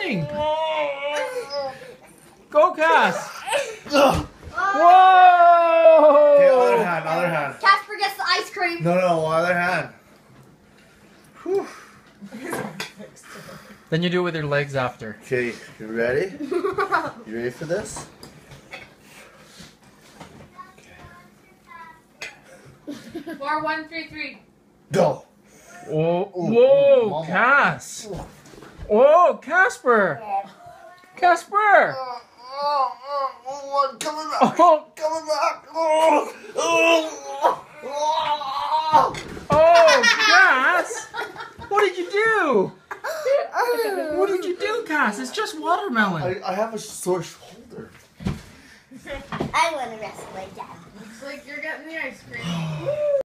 doing? Go, Cass. Whoa! Whoa! Okay, other hand, other hand. Casper gets the ice cream. No, other hand. Whew. Then you do it with your legs after. Okay, you ready? You ready for this? 4, 1, 3, 3. Go! Oh, whoa, Mama. Cass. Whoa, Casper. Casper. I'm coming back! Oh, Coming back! oh, Cass. What did you do? What did you do, Cass? It's just watermelon. I have a sore shoulder. I want to wrestle again. Looks like you're getting the ice cream.